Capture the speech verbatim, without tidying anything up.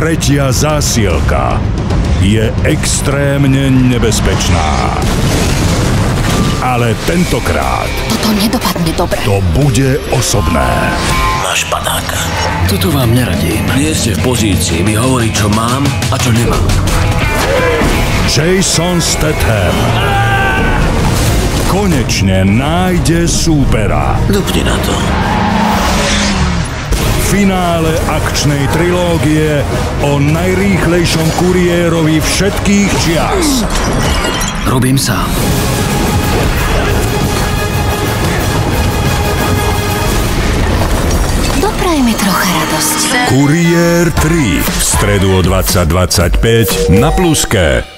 tretia zásielka je extrémne nebezpečná. Ale tentokrát... Toto nedopadne dobre. To bude osobné. Máš padáka. Toto vám neradím. Nie ste v pozícii mi hovoriť, čo mám a čo nemám. Jason Statham konečne nájde súpera. Dupni na to. Finále akčnej trilógie o najrýchlejšom kuriérovi všetkých čias. Robím sám. Dopraj mi trocha radosť. Kuriér tri v stredu o dvadsať dvadsaťpäť na Pluske.